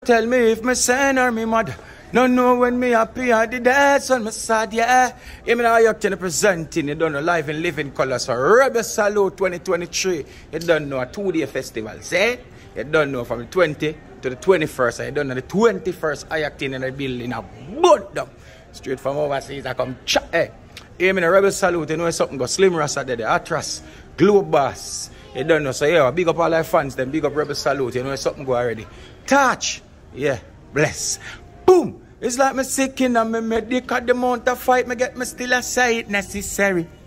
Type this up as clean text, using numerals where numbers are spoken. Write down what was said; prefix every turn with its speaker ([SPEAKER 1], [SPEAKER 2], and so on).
[SPEAKER 1] tell me if me son or me mother. No know when me happy or the dance on my sad, yeah. Even I-Octane presenting, you don't know, live in living colors. So Rebel Salute 2023, you don't know, a 2-day festival, say? You don't know from the 20 to the 21st, you don't know the 21st I-Octane in the building, a boot down. Straight from overseas, I come chat, eh. Even a Rebel Salute, you know something got Slim Rasta there, the Atras, Globus, you don't know, so yeah, big up all our fans, then big up Rebel Salute, you know something go already. Touch, yeah, bless. Boom! It's like me sick and me medic at the amount of fight me get me still a sight necessary.